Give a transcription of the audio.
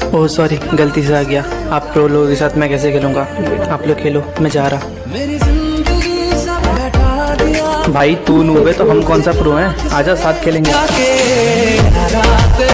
Oh sorry, गलती से आ गया। आप प्रो लोगों के साथ मैं कैसे खेलूंगा? आप लोग खेलो, मैं जा रहा। भाई तू नूब है तो हम कौन सा प्रो हैं? आजा साथ खेलेंगे।